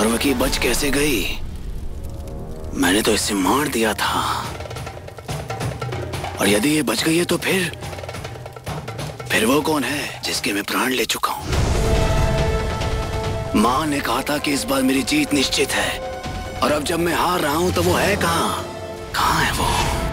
कार्वकी बच कैसे गई? मैंने तो इसे मार दिया था। और यदि ये बच गई है तो फिर वो कौन है जिसके मैं प्राण ले चुका हूं? मां ने कहा था कि इस बार मेरी जीत निश्चित है, और अब जब मैं हार रहा हूं तो वो है कहां? कहां है वो?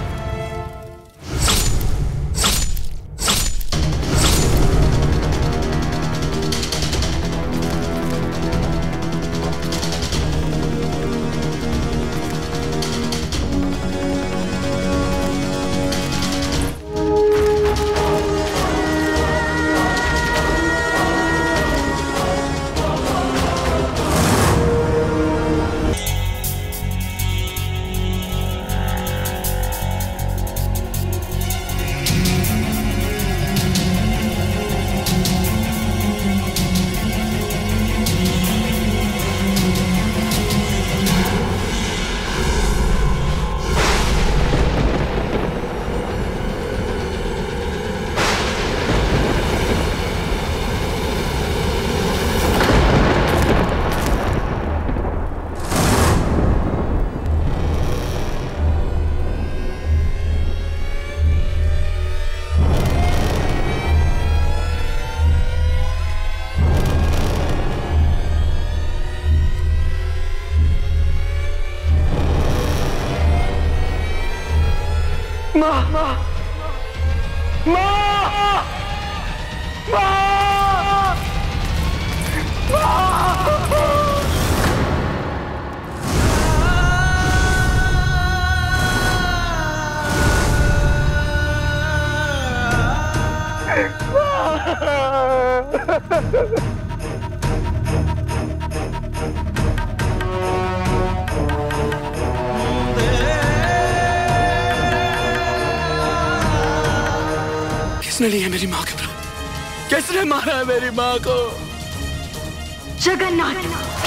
किसने ली है मेरी माँ के प्राण? किसने मारा है मेरी माँ को? जगन्नाथ।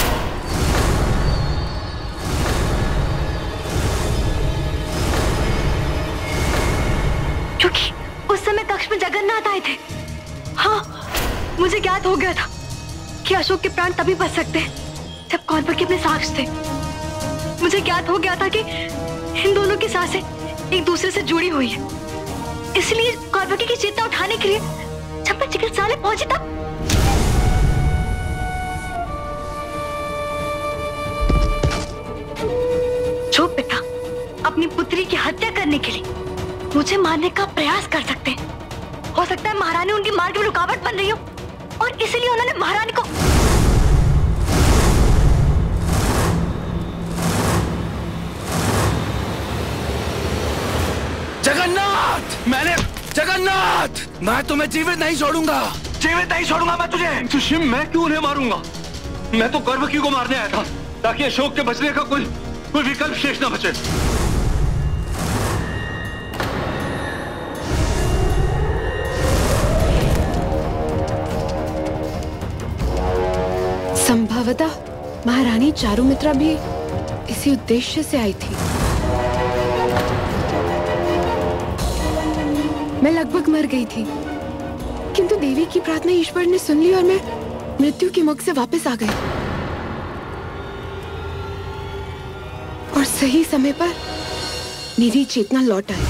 क्योंकि उस समय कक्ष में जगन्नाथ आए थे। हाँ, मुझे ज्ञात हो गया था कि अशोक के प्राण तभी बच सकते हैं जब कार्वकी अपने साक्ष थे। मुझे ज्ञात हो गया था कि इन दोनों की सांसें एक दूसरे से जुड़ी हुई है। इसलिए कार्वकी की चेतना उठाने के लिए जब मैं चिकित्सालय पहुंची तब जो पिता अपनी पुत्री की हत्या करने के लिए मुझे मारने का प्रयास कर सकते हैं, हो सकता है महारानी उनकी मार्ग में रुकावट बन रही हो और इसीलिए उन्होंने महारानी को जगन्नाथ, मैं तुम्हें जीवित नहीं छोड़ूंगा, जीवित नहीं छोड़ूंगा मैं तुझे। सुशिम, मैं क्यों उन्हें मारूंगा? मैं तो कार्वकी को मारने आया था ताकि अशोक के बचने का कोई विकल्प शेष ना बचे। संभवतः महारानी चारुमित्रा भी इसी उद्देश्य से आई थी। मैं लगभग मर गई थी, किंतु देवी की प्रार्थना ईश्वर ने सुन ली और मैं मृत्यु के मुख से वापस आ गई। और सही समय पर मेरी चेतना लौट आई।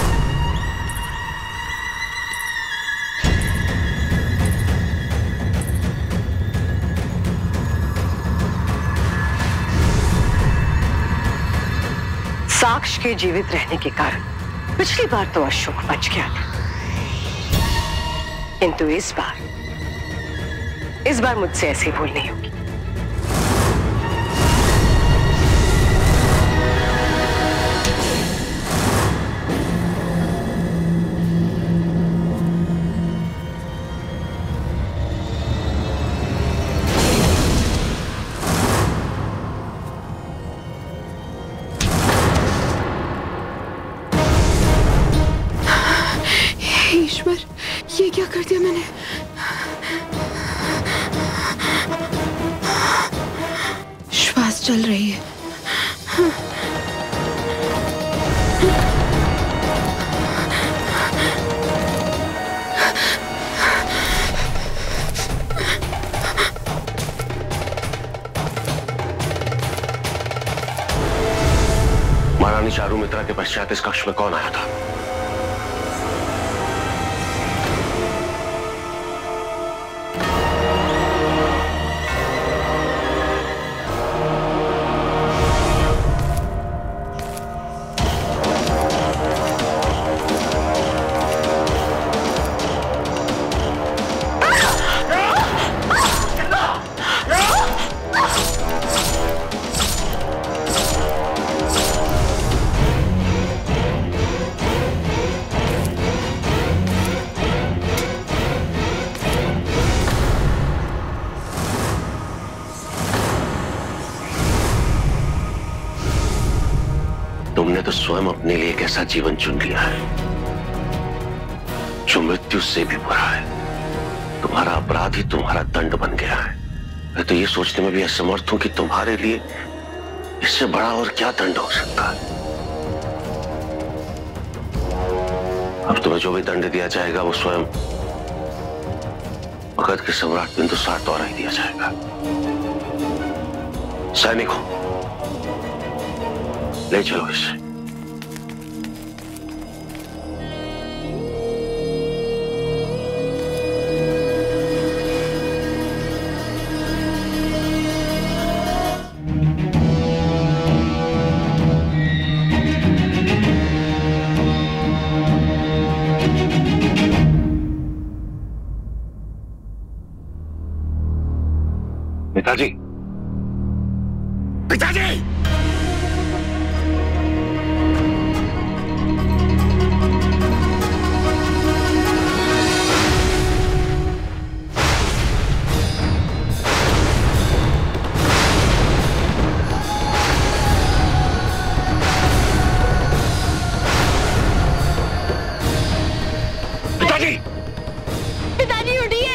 साक्ष के जीवित रहने के कारण पिछली बार तो अशोक बच गया था, किंतु इस बार मुझसे ऐसी भूल नहीं होगी। ईश्वर, ये क्या कर दिया मैंने? श्वास चल रही है। रानी चारुमित्रा के पश्चात इस कक्ष में कौन आया था? तुमने तो स्वयं अपने लिए एक ऐसा जीवन चुन लिया है जो मृत्यु से भी बुरा है। तुम्हारा अपराध ही तुम्हारा दंड बन गया है। मैं तो ये सोचने में भी असमर्थ हूं कि तुम्हारे लिए इससे बड़ा और क्या दंड हो सकता है। अब तुम्हें जो भी दंड दिया जाएगा वो स्वयं मगध के सम्राट बिंदुसार द्वारा ही दिया जाएगा। सैनिकों, ले चलो इसे। पिताजी, पिताजी! पिताजी! पिताजी उठिए।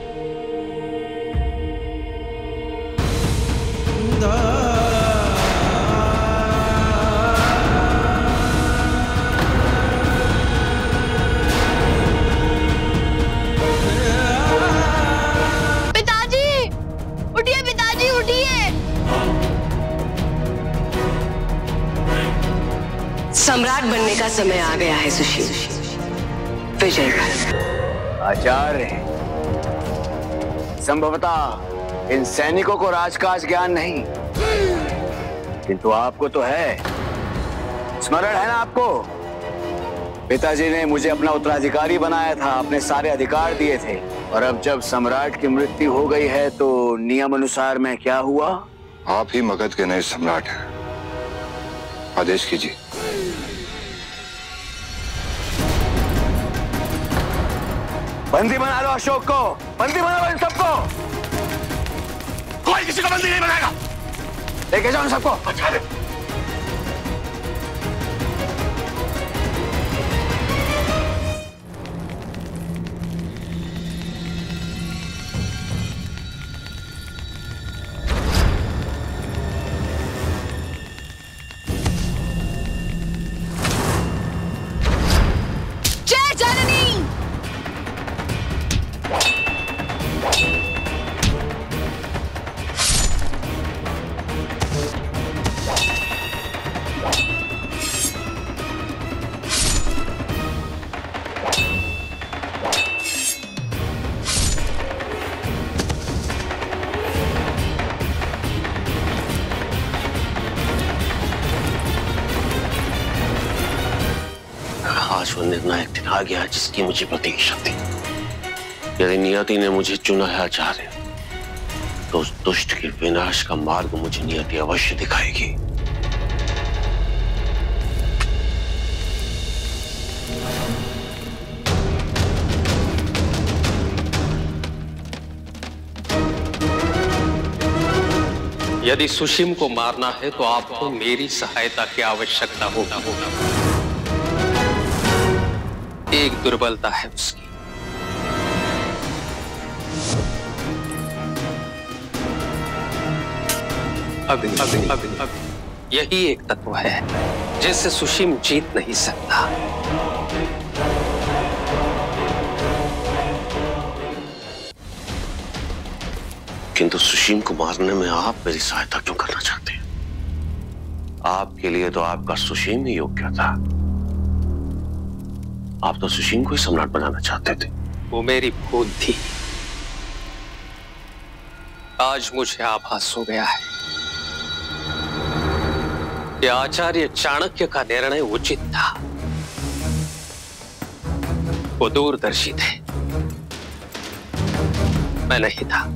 सम्राट बनने का समय आ गया है सुशील। विजय कर। आचार्य, संभवतः इन सैनिकों को राजकाज ज्ञान नहीं, किंतु आपको तो है। स्मरण है ना आपको? पिताजी ने मुझे अपना उत्तराधिकारी बनाया था, अपने सारे अधिकार दिए थे, और अब जब सम्राट की मृत्यु हो गई है तो नियम अनुसार मैं क्या हुआ? आप ही मगध के नए सम्राट हैं। आदेश कीजिए। बंदी बना लो अशोक को, बंदी बना लो इन सबको। कोई किसी को बंदी नहीं बनाएगा। लेके जाओ इन सबको। आचार्य, आज वो निर्णायक दिन आ गया जिसकी मुझे प्रतीक्षा थी। यदि नियति ने मुझे चुना है आचार्य, तो उस दुष्ट के विनाश का मार्ग मुझे नियति अवश्य दिखाएगी। यदि सुशीम को मारना है तो आपको मेरी सहायता की आवश्यकता होगा। एक दुर्बलता है उसकी। यही एक तत्व है जिससे सुशीम जीत नहीं सकता। किंतु सुशीम को मारने में आप मेरी सहायता क्यों करना चाहते हैं? आपके लिए तो आपका सुशीम ही योग्य था। आप तो सुशीम को ही सम्राट बनाना चाहते थे। वो मेरी भूल थी। आज मुझे आभास हो गया है कि आचार्य चाणक्य का निर्णय उचित था। वो दूरदर्शी थे, मैं नहीं था।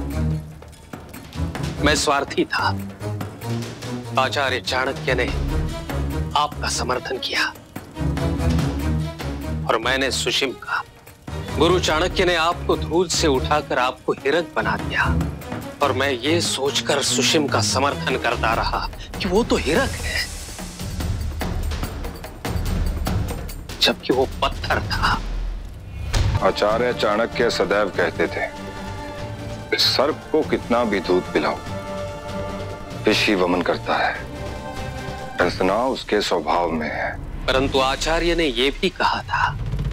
मैं स्वार्थी था। आचार्य चाणक्य ने आपका समर्थन किया और मैंने सुशीम का। गुरु चाणक्य ने आपको धूल से उठाकर आपको हिरक बना दिया और मैं ये सोचकर सुशीम का समर्थन करता रहा कि वो तो हिरक है, जबकि वो पत्थर था। आचार्य चाणक्य सदैव कहते थे, सर्प को कितना भी दूध पिलाओ, विष ही वमन करता है। डसना उसके स्वभाव में है। परंतु आचार्य ने यह भी कहा था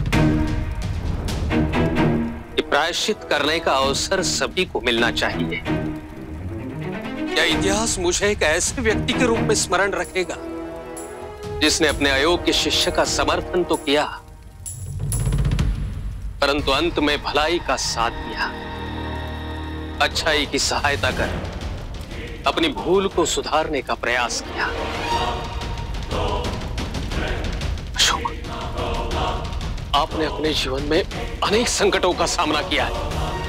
कि प्रायश्चित करने का अवसर सभी को मिलना चाहिए। क्या इतिहास मुझे एक ऐसे व्यक्ति के रूप में स्मरण रखेगा जिसने अपने अयोग्य शिष्य का समर्थन तो किया, परंतु अंत में भलाई का साथ दिया, अच्छाई की सहायता कर अपनी भूल को सुधारने का प्रयास किया। अशोक, आपने अपने जीवन में अनेक संकटों का सामना किया है।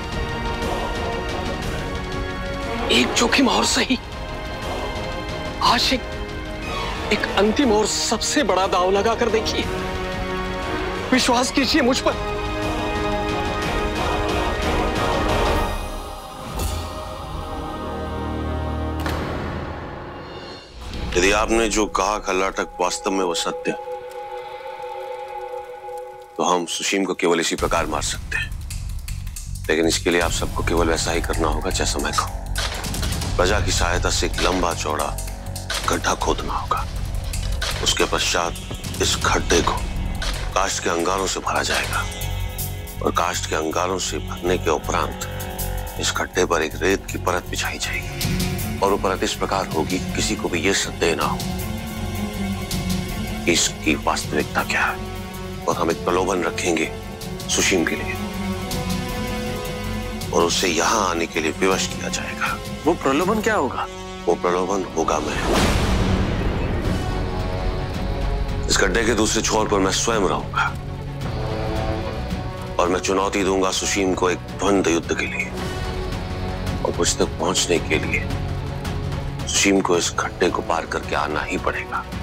एक जोखिम और सही, आज एक अंतिम और सबसे बड़ा दांव लगाकर देखिए। विश्वास कीजिए मुझ पर। यदि आपने जो कहा खल्लाटक वास्तव में वो सत्य, तो हम सुशीम को केवल इसी प्रकार मार सकते हैं। लेकिन इसके लिए आप सबको केवल वैसा ही करना होगा जैसा मैं कहूं। प्रजा की सहायता से एक लंबा चौड़ा गड्ढा खोदना होगा। उसके पश्चात इस गड्ढे को काष्ठ के अंगारों से भरा जाएगा और काष्ठ के अंगारों से भरने के उपरांत इस गड्ढे पर एक रेत की परत बिछाई जाएगी और वो परत इस प्रकार होगी कि किसी को भी ये संदेह ना हो कि इसकी वास्तविकता क्या है। और हम एक प्रलोभन रखेंगे सुशीम के लिए और उसे यहां आने के लिए विवश किया जाएगा। वो प्रलोभन क्या होगा? वो प्रलोभन होगा मैं। इस गड्ढे के दूसरे छोर पर मैं स्वयं रहूंगा और मैं चुनौती दूंगा सुशीम को एक द्वंद्व युद्ध के लिए। और मुझ तक पहुंचने के लिए सुशीम को इस गड्ढे को पार करके आना ही पड़ेगा।